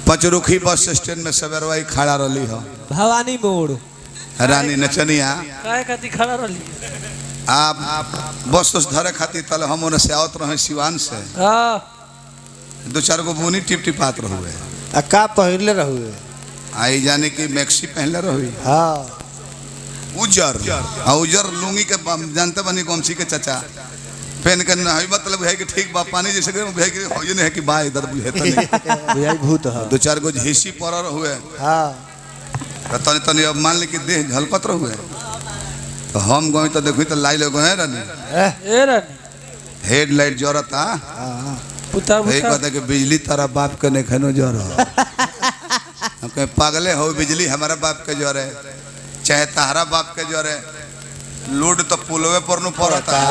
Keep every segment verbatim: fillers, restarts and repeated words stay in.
Pachrukhi bus stand में सवेरवाई खड़ा रही हो भवानी मोड़ रानी नचनिया काय खाती खड़ा रही आप बस तो धरे खाती तल हम उन्हें से आवत रहे सिवान से दो चार गो बुनी टिप टिपात रहुए का पहले रहुए आई जाने की मैक्सी पहले रहुई हाँ उजर उजर लुंगी के जानते बनी कौमसी के चचा पेन कर ना मतलब है कि ठीक बा पानी जैसे के है कि ये नहीं है कि बा इधर भी है तो नहीं यही भूत है दो चार गो झीसी पर हुए हाँ तनी तनी अब मान ली कि देह झलकत रहुए तो हम गई तो देखी तो लाई लोग है रानी ए रानी हेडलाइट जरता पुता भाई कहते कि बिजली तारा बाप के नहीं खनो जर हम कहे पागले हो बिजली हमारा बाप के जरे चाहे तारा बाप के जरे लोड तो पुलवे पर नु पड़ता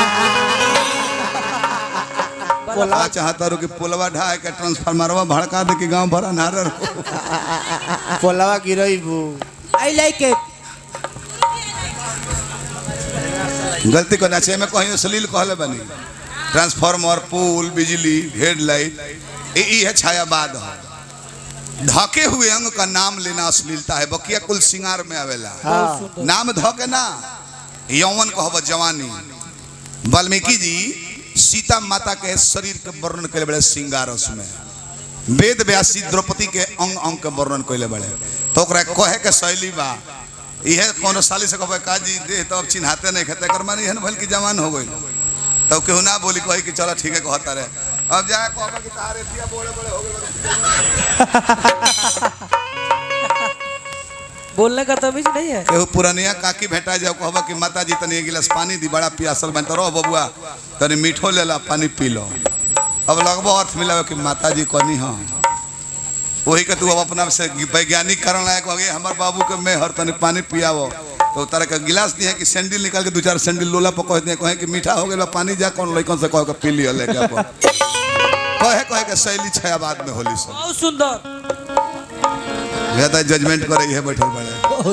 पोला चाहता रो कि पुलवा ढाए के ट्रांसफार्मरवा भड़का दे कि गांव भरा ना रहो पोलवा गिरई बू आई लाइक इट गलती को ना में कहीं अश्लील कहले बनी ट्रांसफार्मर पुल बिजली हेडलाइट ये है छायावाद है धके हुए अंग का नाम लेना अश्लीलता है बकिया कुल सिंगार में आवेला हाँ। नाम धके ना यौवन कहब जवानी वाल्मीकि जी सीता माता के शरीर के वर्णन कैले बड़े सिंगारस में वेद व्यासी द्रौपदी के अंग अंग के वर्णन कैले बड़े तो कहे के शैली बा यह कोनो साली से कहे का जी देह तो अब चिन्हाते नहीं खेते कर मानी भल की जवान हो गई तब केहू ना बोली कही कि चलो ठीक है कहता रहे अब जाए कहबा कि तारे दिया बोले बोले हो गए बोलने का तमीज नहीं है केहू पुरानिया काकी भेटा जाओ कहबा कि माता जी तनी एक गिलास पानी दी बड़ा प्यासल बन तो रहो बबुआ तनी मीठो ले ला पानी पी लो अब लगभग अर्थ मिला कि माता जी कनी हाँ वही के तू अब अपना से वैज्ञानिक कारण लायक हो गए हमारे बाबू के मैं हर तनी पानी पियावो तो तरह का गिलास दिए कि सैंडल निकाल के दो चार सैंडल लोला पर कहते हैं कहे कि मीठा हो गया पानी जा कौन लड़कन से कह के पी लिया लेके कहे कहे के शैली छयाबाद में होली सब बहुत सुंदर ज्यादा जजमेंट कर रही है बैठल बड़े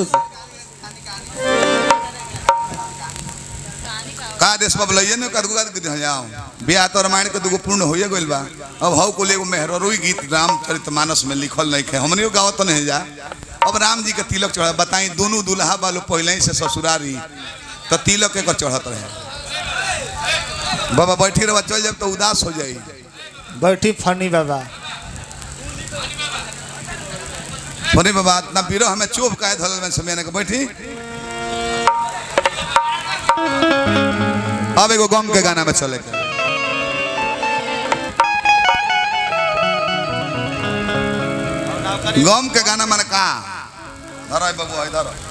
का देश पर लइए न कर गुगा जाओ ब्याह तो रामायण के दुगो पूर्ण होइए गइल बा अब हौ को लेगो मेहररुई गीत रामचरितमानस में लिखल नहीं है हमनियो गावत नहीं जा अब राम जी के तिलक चढ़ा बताई दोनों दुल्हा वालों पहले ही से ससुरारी तो तिलक के चढ़त रहे बाबा बैठी रह चल जब तो उदास हो जाई बैठी फनी बाबा फनी बाबा इतना पीरो हमें चुप काहे धल में समय के बैठी अब एगो गम के गाना में चले के गम के गाना मन का धरो बाबू इधर